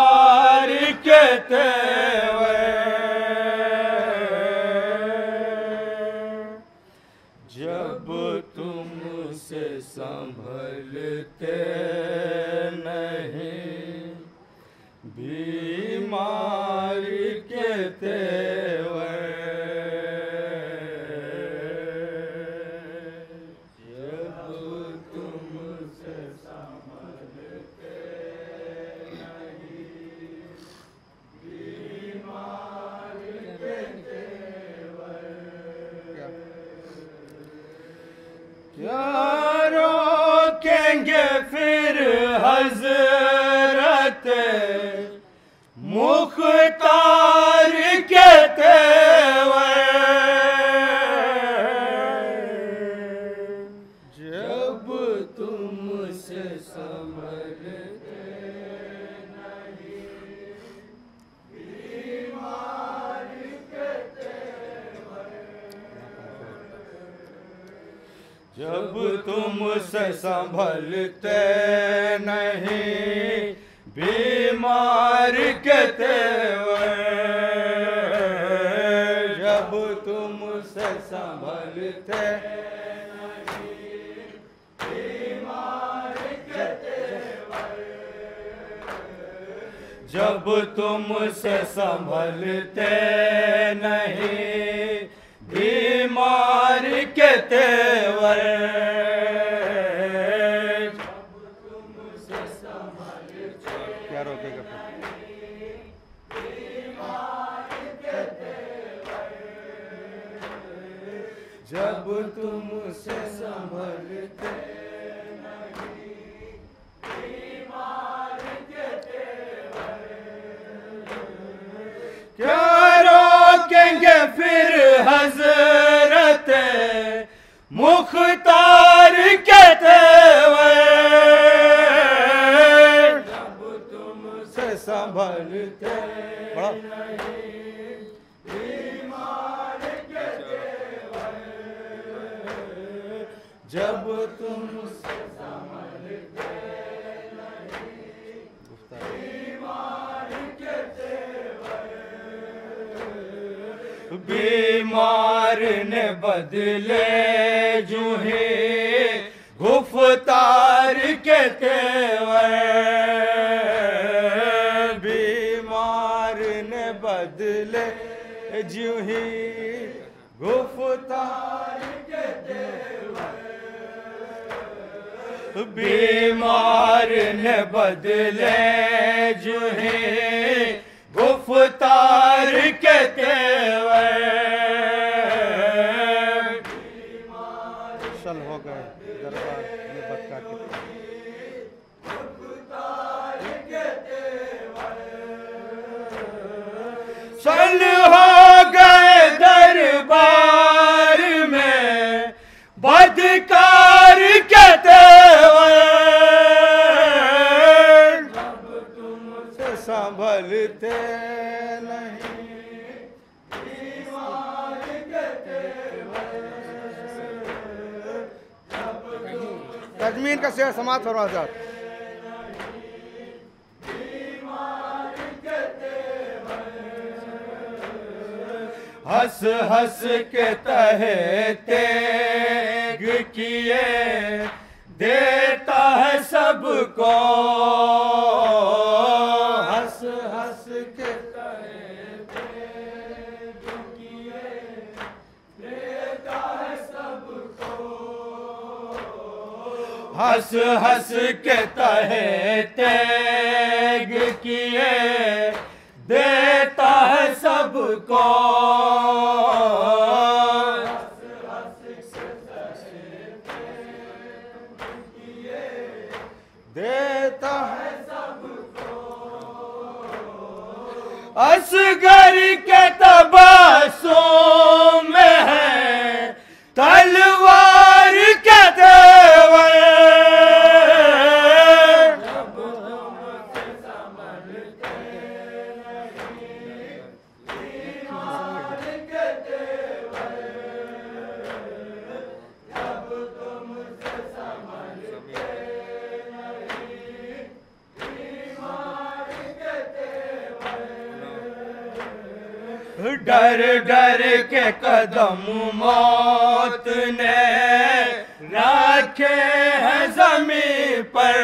बीमार के तेवर, जब तुम से संभलते नहीं, बीमार के तेवर, जब तुम से संभलते नहीं, बीमार के तेवर, क्या रोकेंगे फिर हज़रत मुख्तार के तेवर, जब तुमसे संभलते नहीं, बीमार के तेवर, जब तुमसे संभलते नहीं, बीमार के तेवर, जब तुमसे संभलते नहीं, बीमार के तेवर, जब तुमसे संभलते नहीं, बीमार के तेवर, क्या रोकेगा फिर? जब तुमसे संभलते नहीं, बीमार के तेवर, क्या रोकेंगे फिर हज़रत मुख्तार के तेवर, संभलते नहीं, बीमार के तेवर, जब तुमसे संभलते नहीं, बीमार के तेवर, बीमार ने बदले जूही गुफ्तार के तेवर, बदले जूही गुफ्तार के तेवर, बीमार ने बदले जूही गुफ्तार के तेवर, सल हो गए दरबार में बदका के सल हो गए दरबार में बदकार के तेवर, जब तुमसे संभलते नहीं, बीमार के तेवर, तजमीन का शेर समाप्त हो रहा है। हंस हंस के तहे तेग किए देता है सबको, हंस हंस के तहे तेग किए देता है सबको, हंस हंस के तहे तेग किए देता है सबको, देता है सबको, असगर के तबस्सुम में है तलवार के तेवर, डर डर के कदम मौत ने रखे हैं ज़मीं पर,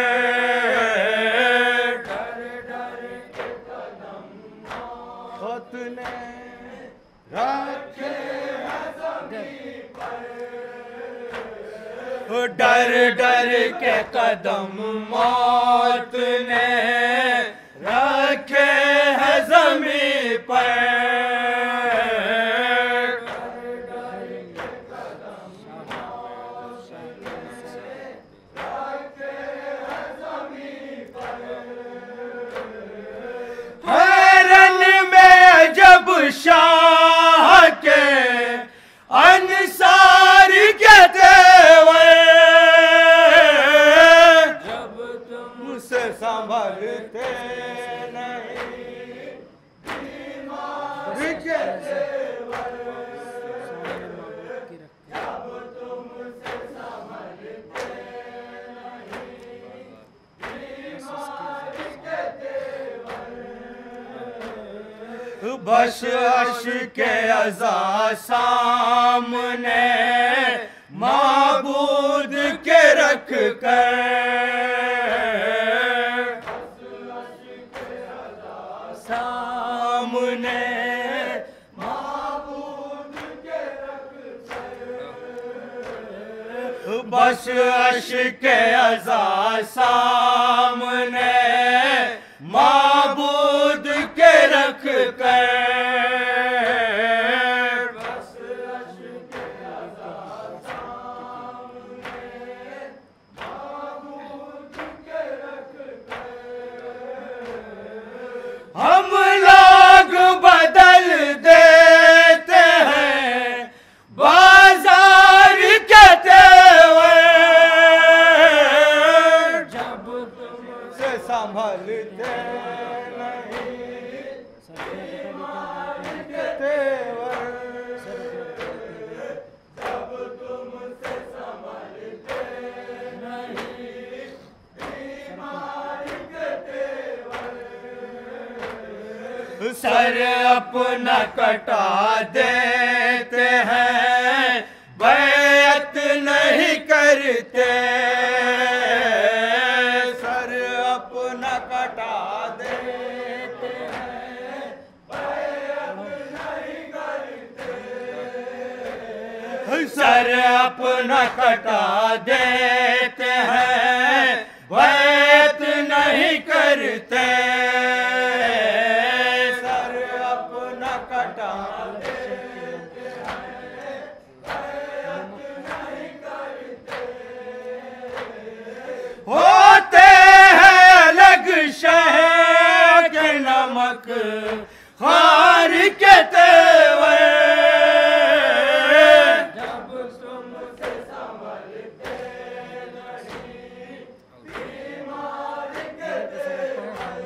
डर डर के कदम मौत ने रखे हैं ज़मीं पर, डर डर के कदम मौत ने रखे हैं ज़मीं पर, शाह के अंसार के तेवर, जब तुमसे संभलते नहीं बीमार के तेवर, जब तुमसे संभलते नहीं बीमार के तेवर, बस अश्क-ए अज़ा सामने माबूद के रख कर, सामने माबूद के रख कर, बस अश्क-ए अज़ा सामने माबूद के रख कर, बस अश्क-ए अज़ा सामने माबूद के रख कर, हम लोग बदल देते हैं बाजार के तेवर, जब तुमसे संभलते सर अपना कटा देते हैं, बैत नहीं करते, सर अपना कटा देते हैं, बैत नहीं करते, सर अपना कटा देते हैं, बैत नहीं करते, होते हैं अलग शहर के नमक खार के तेवर, जब तुमसे संभलते नहीं बीमार के तेवर,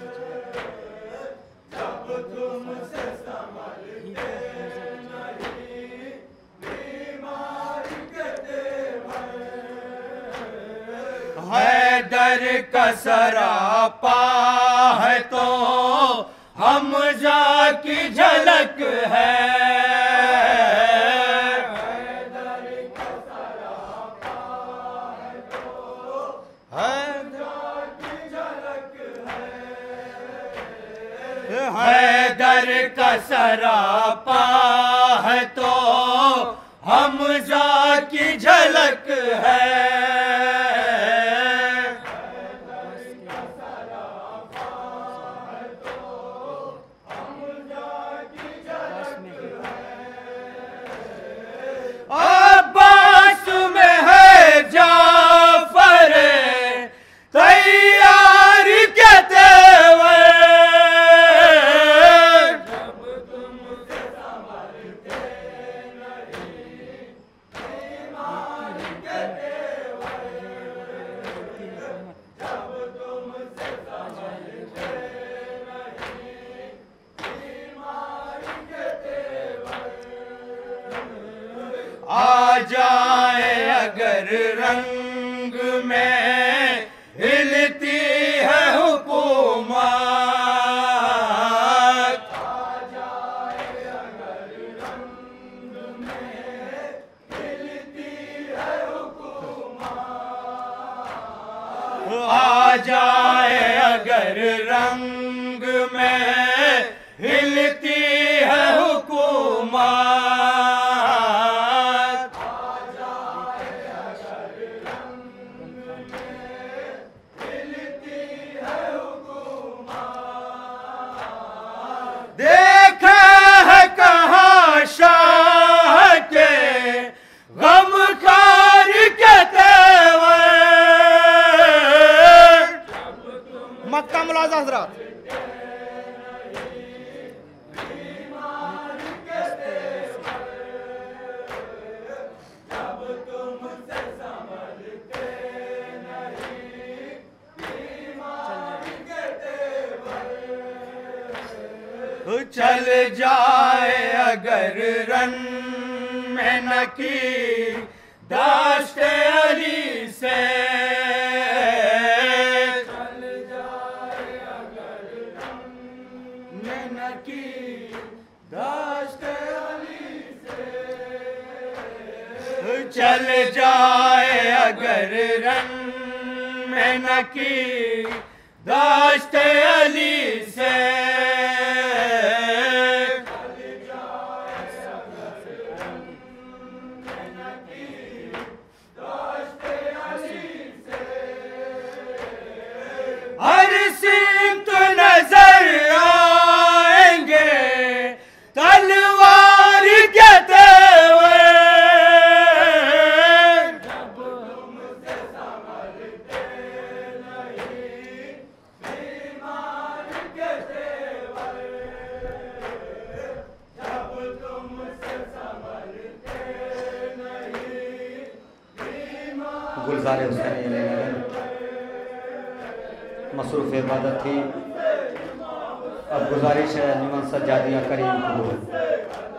जब तुमसे संभलते नहीं बीमार के तेवर, हैदर का सरापा है तो हमजा की झलक है, हैदर का सरापा है तो हमजा की झलक है, हैदर का सरापा है तो हमजा की झलक है, अब्बास में है जाफर तैयार के तेवर, जब तुमसे संभलते नहीं बीमार के तेवर, जब तुमसे संभलते नहीं बीमार के तेवर, आ जाए अगर रंग में हिलती है हुकूमत, आ जाए अगर रंग में हिलती है हुकूमत, देखा है कहाँ शाह के गमखार के तेवर। मक्का मुलाजा हजरात। चल जाए अगर रन में नकी दाश्ते अली से, चल जाए अगर रन में नकी दाश्ते अली से, चल जाए अगर रन में नकी दाश्ते अली से, हर सिमत नजर आएंगे तलवार के तेवर। जब तुमसे संभलते नहीं बीमार के तेवर, जब तुमसे संभलते नहीं बीमार। गुलजार हुसैन मसरूफ़ इबादत थी। अब गुजारिश है निमन सज्जादिया करीम कबूल।